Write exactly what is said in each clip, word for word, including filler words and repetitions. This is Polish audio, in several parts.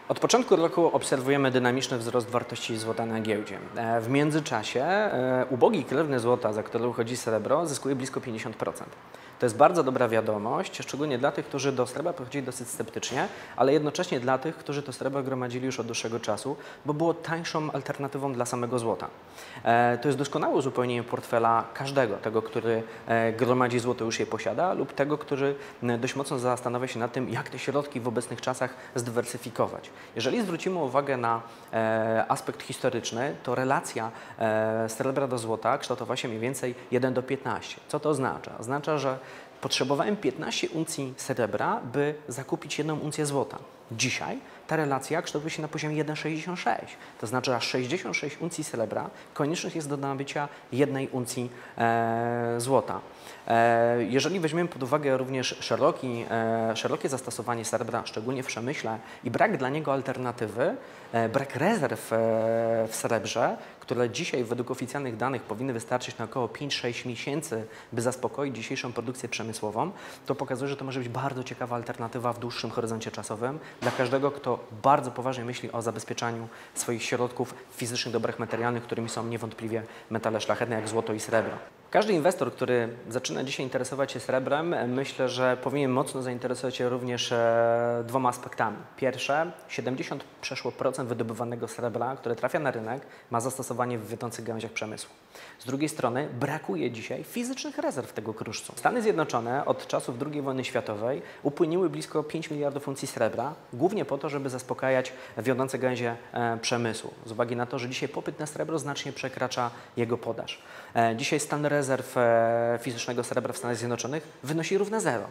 Od początku roku obserwujemy dynamiczny wzrost wartości złota na giełdzie. W międzyczasie ubogi krewny złota, za który uchodzi srebro, zyskuje blisko pięćdziesiąt procent. To jest bardzo dobra wiadomość, szczególnie dla tych, którzy do srebra podchodzili dosyć sceptycznie, ale jednocześnie dla tych, którzy to srebro gromadzili już od dłuższego czasu, bo było tańszą alternatywą dla samego złota. To jest doskonałe uzupełnienie portfela każdego, tego, który gromadzi złoto, już je posiada, lub tego, który dość mocno zastanawia się nad tym, jak te środki w obecnych czasach zdywersyfikować. Jeżeli zwrócimy uwagę na aspekt historyczny, to relacja srebra do złota kształtowała się mniej więcej jeden do piętnastu. Co to oznacza? Oznacza, że potrzebowałem piętnaście uncji srebra, by zakupić jedną uncję złota. Dzisiaj ta relacja kształtuje się na poziomie jeden przecinek sześćdziesiąt sześć. To znaczy, że sześćdziesiąt sześć uncji srebra koniecznych jest do nabycia jednej uncji e, złota. E, jeżeli weźmiemy pod uwagę również szeroki, e, szerokie zastosowanie srebra, szczególnie w przemyśle, i brak dla niego alternatywy, e, brak rezerw e, w srebrze, które dzisiaj według oficjalnych danych powinny wystarczyć na około pięć do sześciu miesięcy, by zaspokoić dzisiejszą produkcję przemysłową, to pokazuje, że to może być bardzo ciekawa alternatywa w dłuższym horyzoncie czasowym dla każdego, kto bardzo poważnie myśli o zabezpieczaniu swoich środków w fizycznych dobrach materialnych, którymi są niewątpliwie metale szlachetne jak złoto i srebro. Każdy inwestor, który zaczyna dzisiaj interesować się srebrem, myślę, że powinien mocno zainteresować się również e, dwoma aspektami. Pierwsze, siedemdziesiąt przeszło procent wydobywanego srebra, które trafia na rynek, ma zastosowanie w wiodących gałęziach przemysłu. Z drugiej strony brakuje dzisiaj fizycznych rezerw tego kruszcu. Stany Zjednoczone od czasów drugiej wojny światowej upłyniły blisko pięć miliardów uncji srebra, głównie po to, żeby zaspokajać wiodące gałęzie e, przemysłu. Z uwagi na to, że dzisiaj popyt na srebro znacznie przekracza jego podaż. E, dzisiaj stan rezerw e, fizycznego srebra w Stanach Zjednoczonych wynosi równe zero.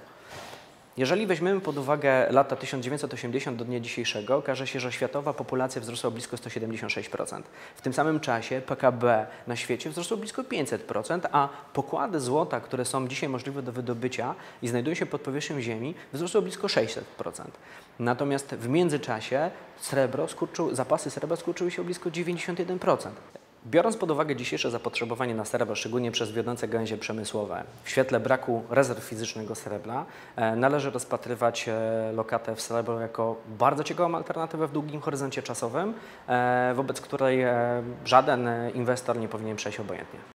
Jeżeli weźmiemy pod uwagę lata tysiąc dziewięćset osiemdziesiąt do dnia dzisiejszego, okaże się, że światowa populacja wzrosła o blisko sto siedemdziesiąt sześć procent. W tym samym czasie P K B na świecie wzrosło blisko pięćset procent, a pokłady złota, które są dzisiaj możliwe do wydobycia i znajdują się pod powierzchnią ziemi, wzrosło blisko sześćset procent. Natomiast w międzyczasie srebro skurczył, zapasy srebra skurczyły się o blisko dziewięćdziesiąt jeden procent. Biorąc pod uwagę dzisiejsze zapotrzebowanie na srebro, szczególnie przez wiodące gałęzie przemysłowe, w świetle braku rezerw fizycznego srebra, e, należy rozpatrywać e, lokatę w srebro jako bardzo ciekawą alternatywę w długim horyzoncie czasowym, e, wobec której e, żaden inwestor nie powinien przejść obojętnie.